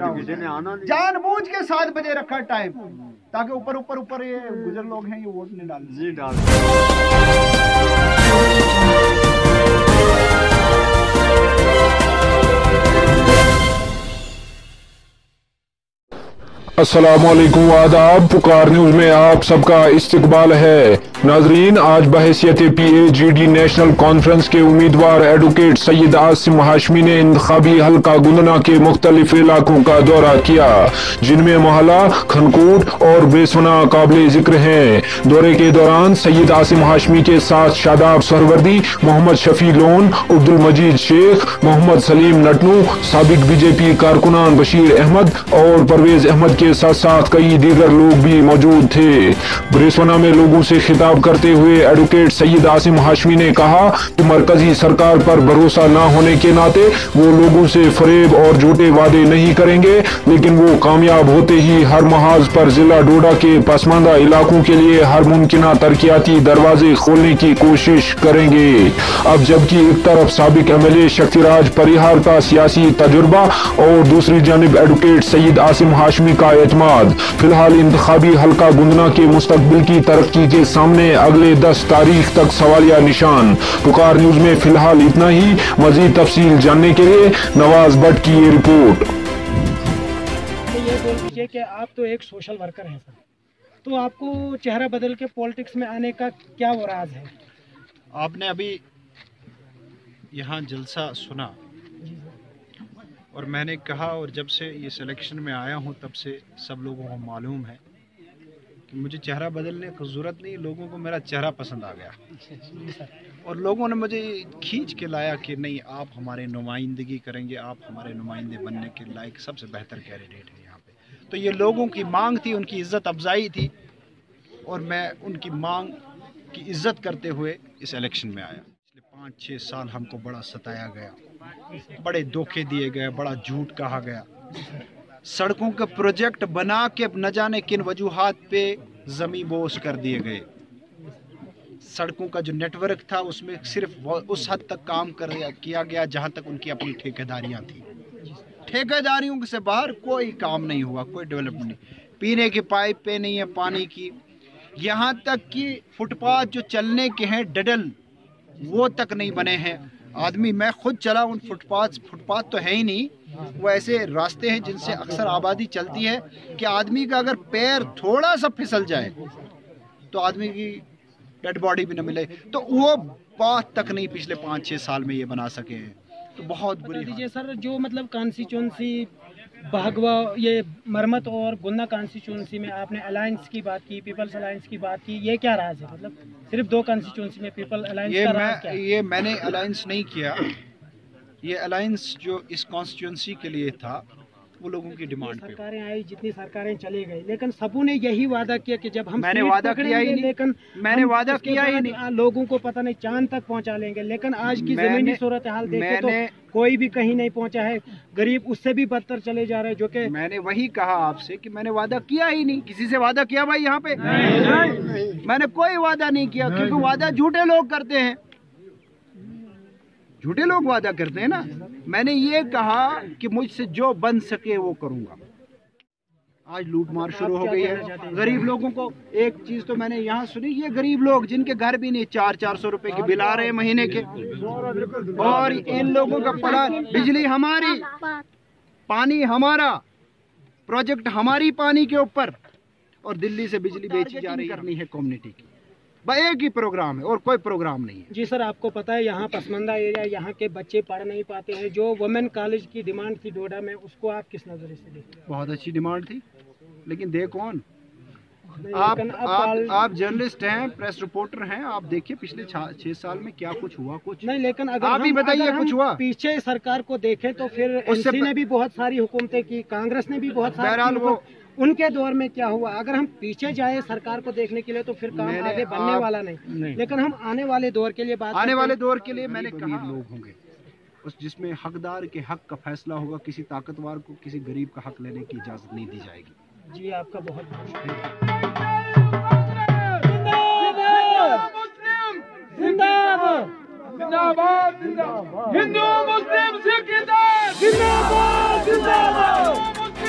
रहा हूँ, जानबूझ के 7 बजे रखा टाइम, ताकि ऊपर ये गुजर लोग हैं, ये वोट नहीं डाल। अस्सलामुअलैकुम आदाब। पुकार न्यूज़ में आप सबका इस्तकबाल है। नाजरीन, आज बहैसियत PAGD नेशनल कॉन्फ्रेंस के उम्मीदवार एडवोकेट सैयद आसिम हाशमी ने इंतखाबी हल्का गुंदना के मुख्तलिफ इलाकों का दौरा किया, जिनमें मोहल्ला, खनकोट और बेसवना काबिल जिक्र हैं। दौरे के दौरान सैयद आसिम हाशमी के साथ शादाब सरवर्दी, मोहम्मद शफी लोन, अब्दुल मजीद शेख, मोहम्मद सलीम नटनू, साबिक BJP कारकुनान बशीर अहमद और परवेज अहमद के साथ साथ कई दीगर लोग भी मौजूद थे। बेसवना में लोगों से खिताब करते हुए एडवोकेट सैयद आसिम हाशमी ने कहा कि मरकजी सरकार पर भरोसा न होने के नाते वो लोगों से फरेब और झूठे वादे नहीं करेंगे, लेकिन वो कामयाब होते ही हर महाज पर जिला डोडा के पसमानदा इलाकों के लिए हर मुमकिन तरक्याती दरवाजे खोलने की कोशिश करेंगे। अब जबकि एक तरफ साबिक MLA शक्तिराज परिहार का सियासी तजुर्बा और दूसरी जानिब एडवोकेट सैयद आसिम हाशमी का एतमाद, फिलहाल इंतखाबी हल्का गुंदना के मुस्तकबिल की तरक्की के सामने अगले 10 तारीख तक सवालिया निशान। पुकार न्यूज़ में फिलहाल इतना ही। मजीद तफसील जानने के लिए नवाज भट्ट की ये रिपोर्ट। ये बोल दीजिए कि आप तो एक सोशल वर्कर हैं सर, तो आपको चेहरा बदल के पॉलिटिक्स में आने का क्या वो राज है? आपने अभी यहाँ जलसा सुना और मैंने कहा, और जब से ये सिलेक्शन में आया हूँ तब से सब लोगों को मालूम है कि मुझे चेहरा बदलने की ज़रूरत नहीं, लोगों को मेरा चेहरा पसंद आ गया और लोगों ने मुझे खींच के लाया कि नहीं, आप हमारे नुमाइंदगी करेंगे, आप हमारे नुमाइंदे बनने के लायक सबसे बेहतर कैंडिडेट हैं यहाँ पे। तो ये लोगों की मांग थी, उनकी इज़्ज़त अफजाई थी और मैं उनकी मांग की इज़्ज़त करते हुए इस इलेक्शन में आया। पिछले 5-6 साल हमको बड़ा सताया गया, बड़े धोखे दिए गए, बड़ा झूठ कहा गया, सड़कों के प्रोजेक्ट बना के न जाने किन वजूहात पे ज़मीं बोस कर दिए गए। सड़कों का जो नेटवर्क था उसमें सिर्फ उस हद तक काम किया गया जहां तक उनकी अपनी ठेकेदारियां थी। ठेकेदारियों से बाहर कोई काम नहीं हुआ, कोई डेवलपमेंट नहीं। पीने की पाइप पे नहीं है पानी की, यहाँ तक कि फुटपाथ जो चलने के हैं डडल वो तक नहीं बने हैं। आदमी, मैं खुद चला उन फुटपाथ तो है ही नहीं, वो ऐसे रास्ते हैं जिनसे अक्सर आबादी चलती है कि आदमी का अगर पैर थोड़ा सा फिसल जाए तो आदमी की डेड बॉडी भी न मिले। तो वो बात तक नहीं पिछले 5-6 साल में ये बना सके हैं, तो बहुत बुरी। दीजिए सर, जो मतलब कॉन्स्टिट्यूंसी भागवा, ये मरमत और गुन्ना कॉन्स्टिट्यूंसी में आपने अलायंस की बात की, पीपल्स अलायंस की बात की, ये क्या राज है? मतलब सिर्फ 2 कॉन्स्टिट्यूंसी में पीपल अलायंस का राज क्या है? ये मैंने अलायंस नहीं किया, ये अलायंस जो इस कॉन्स्टिट्यूंसी के लिए था वो लोगों की डिमांड पे। सरकारें आई, जितनी सरकारें चली गई, लेकिन सबों ने यही वादा किया कि जब हम मैंने वादा किया ही नहीं, लेकिन मैंने वादा किया ही नहीं, लोगों को पता नहीं चांद तक पहुंचा लेंगे, लेकिन आज की जमीनी सूरत हाल देखे तो कोई भी कहीं नहीं पहुंचा है। गरीब उससे भी बदतर चले जा रहे हैं, जो कि मैंने वही कहा आपसे कि मैंने वादा किया ही नहीं। किसी से वादा किया भाई यहाँ पे? नहीं। मैंने कोई वादा नहीं किया, क्योंकि वादा झूठे लोग करते हैं, झूठे लोग वादा करते हैं ना। मैंने ये कहा कि मुझसे जो बन सके वो करूंगा। आज लूटमार शुरू हो गई है गरीब लोगों को। एक चीज तो मैंने यहाँ सुनी, ये गरीब लोग जिनके घर भी नहीं, 400-400 रुपए के बिल आ रहे हैं महीने के, और इन लोगों का पड़ा, बिजली हमारी, पानी हमारा, प्रोजेक्ट हमारी पानी के ऊपर, और दिल्ली से बिजली बेची जा रही करनी है कम्युनिटी की। एक ही प्रोग्राम है और कोई प्रोग्राम नहीं है। जी सर, आपको पता है यहाँ पसमानदा एरिया, यहाँ के बच्चे पढ़ नहीं पाते हैं। जो वुमेन कॉलेज की डिमांड थी डोडा में, उसको आप किस नजरिए से देखते हैं? बहुत अच्छी डिमांड थी, लेकिन दे कौन? आप जर्नलिस्ट हैं, प्रेस रिपोर्टर हैं, आप देखिए पिछले 6 साल में क्या कुछ हुआ। कुछ नहीं, लेकिन अगर आप ही बताइए कुछ हुआ? पीछे सरकार को देखें तो फिर एनसी ने भी बहुत सारी हुकूमतें की, कांग्रेस ने भी बहुत सारी, उनके दौर में क्या हुआ? अगर हम पीछे जाए सरकार को देखने के लिए तो फिर काम आगे बनने वाला नहीं। लेकिन हम आने वाले दौर के लिए बात, आने वाले दौर के लिए मैंने कहा लोग होंगे उस जिसमें हकदार के हक का फैसला होगा। किसी ताकतवर को किसी गरीब का हक लेने की इजाजत नहीं दी जाएगी। जी, आपका बहुत बहुत शुक्रिया। जिंदाबाद जिंदाबाद, हिंदू मुस्लिम सिख जिंदाबाद जिंदाबाद।